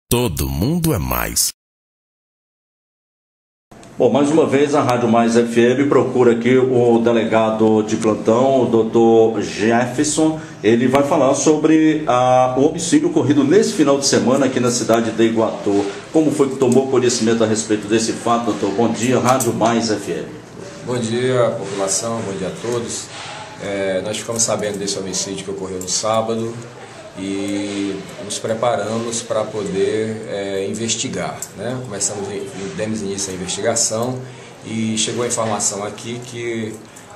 Todo mundo é mais. Bom, mais uma vez a Rádio Mais FM procura aqui o delegado de plantão, o doutor Jefferson. Ele vai falar sobre o homicídio ocorrido nesse final de semana aqui na cidade de Iguatu. Como foi que tomou conhecimento a respeito desse fato, doutor? Bom dia, Rádio Mais FM. Bom dia, população, bom dia a todos. Nós ficamos sabendo desse homicídio que ocorreu no sábado e nos preparamos para poder investigar, né? Demos início à investigação e chegou a informação aqui que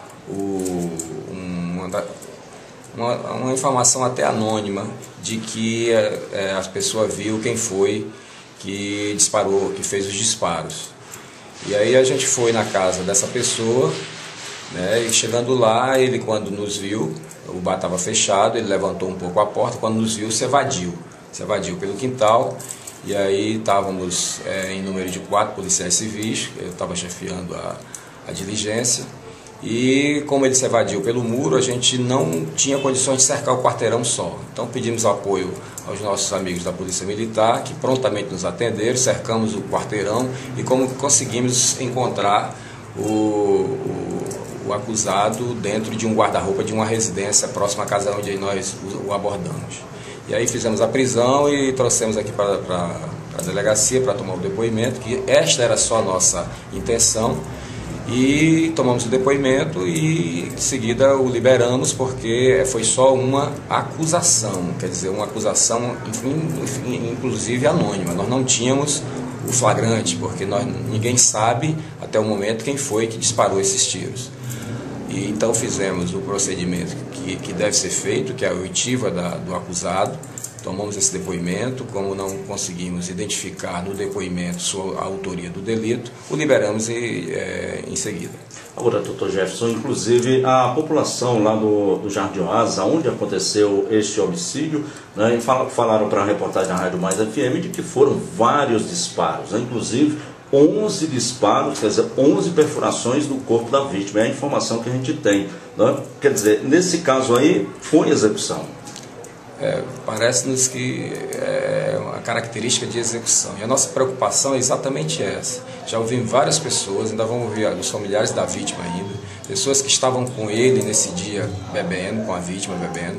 uma informação até anônima de que a pessoa viu quem foi que disparou, que fez os disparos. E aí a gente foi na casa dessa pessoa, né, e chegando lá, ele quando nos viu, o bar estava fechado, ele levantou um pouco a porta, quando nos viu se evadiu pelo quintal, e aí estávamos em número de 4 policiais civis, eu estava chefiando a diligência, e como ele se evadiu pelo muro, a gente não tinha condições de cercar o quarteirão só, então pedimos apoio aos nossos amigos da Polícia Militar, que prontamente nos atenderam, cercamos o quarteirão e como conseguimos encontrar o acusado dentro de um guarda-roupa de uma residência próxima à casa onde nós o abordamos. E aí fizemos a prisão e trouxemos aqui para a delegacia para tomar o depoimento, que esta era só a nossa intenção, e tomamos o depoimento e em seguida o liberamos porque foi só uma acusação, quer dizer, uma acusação inclusive anônima. Nós não tínhamos o flagrante, porque ninguém sabe até o momento quem foi que disparou esses tiros. E então fizemos o procedimento que deve ser feito, que é a oitiva do acusado. Tomamos esse depoimento, como não conseguimos identificar no depoimento a autoria do delito, o liberamos em seguida. Agora, doutor Jefferson, inclusive a população lá do Jardim Oasa, onde aconteceu este homicídio, né, falaram para a reportagem da Rádio Mais FM de que foram vários disparos, né, inclusive 11 disparos, quer dizer, 11 perfurações no corpo da vítima. É a informação que a gente tem, né? Quer dizer, nesse caso aí, foi execução. Parece-nos que é uma característica de execução. E a nossa preocupação é exatamente essa. Já ouvimos várias pessoas, ainda vamos ouvir os familiares da vítima ainda, pessoas que estavam com ele nesse dia bebendo, com a vítima bebendo.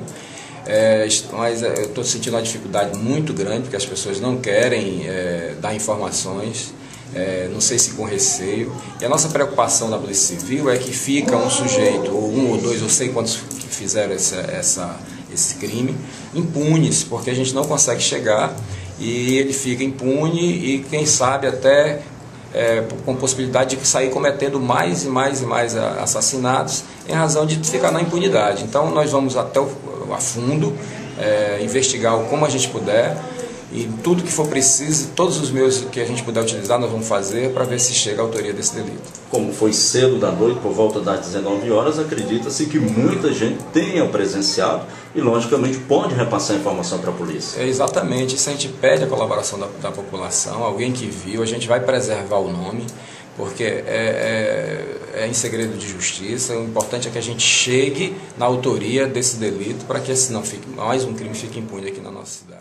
Mas eu estou sentindo uma dificuldade muito grande, porque as pessoas não querem dar informações, não sei se com receio. E a nossa preocupação da Polícia Civil é que fica um sujeito, ou um ou dois, ou sei quantos que fizeram esse crime, impunes, porque a gente não consegue chegar e ele fica impune e quem sabe até com possibilidade de sair cometendo mais e mais e mais assassinatos em razão de ficar na impunidade. Então nós vamos até a fundo, investigar como a gente puder e tudo que for preciso, todos os meios que a gente puder utilizar nós vamos fazer para ver se chega a autoria desse delito. Como foi cedo da noite, por volta das 19 horas, acredita-se que muita gente tenha presenciado e logicamente pode repassar a informação para a polícia. Exatamente, isso a gente pede a colaboração da população, alguém que viu, a gente vai preservar o nome, porque é em segredo de justiça. O importante é que a gente chegue na autoria desse delito para que senão mais um crime fique impune aqui na nossa cidade.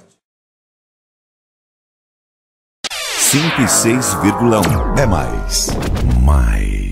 106,1 é mais.